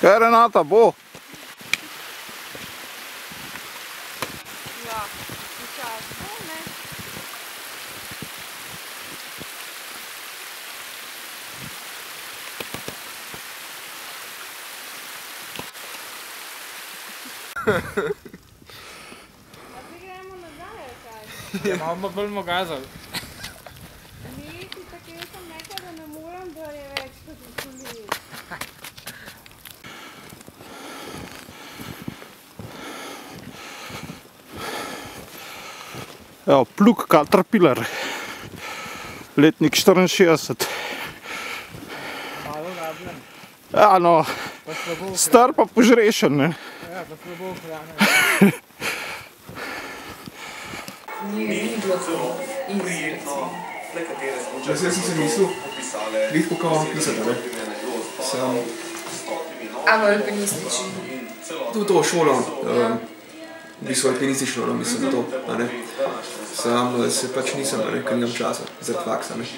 Kaj, Renata, bo? Ja, počas bo, ne? Pa zdaj gremo nazaj, ali kaj? Ja, malo bomo gazali. Ni, ti tako jaz sem rekla, da ne morem, da je več kot ukoli. Evo, plug Caterpillar. Letnik 64. Malo rabljen. Ja, no, Pa slabo ohranjen. star pa požrešen, ne? Ja, pa slabo ohranjen. Ni bilo to prijetno, jaz sem si mislil, vidko kao pisati, ne? Sem... A v alpinistični? Tu to šolo, v bistvu alpinistično šolo, mislim na to, a ne? Sam se pač nisem, a ne, ker nimam časa, zaradi faksa, ne?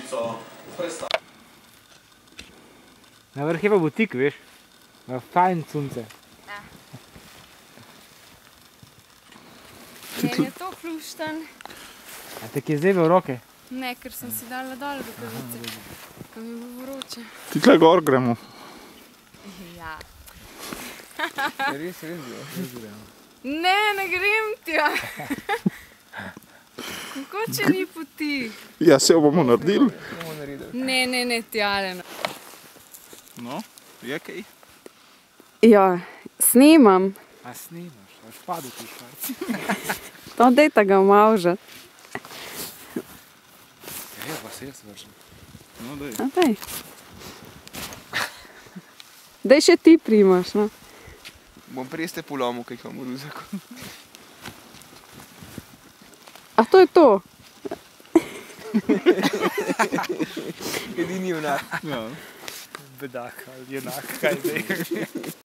Na vrh je pa butik, veš. Fajn cunce. Meni je to hlušten. A te je zdaj v roke? Ne, ker sem si dala dol rokavice, ko mi bo vroče. Ti tle gor gremo. Ja. Res gremo. Ne grem tja. Kako če ni poti? Ja, se jo bomo naredili. Ne, tjale. No, je kaj? Ja, snemam. A snimaš, a špadu ti špad. To dejta ga omavžat. Ja, pa se jaz vržem. No, daj. A daj. Daj še ti primaš, no. Bom preste polomil, kaj imam v ruzaku. A to je to? Edini junak. Ja. Bedak ali junak, kaj zdaj.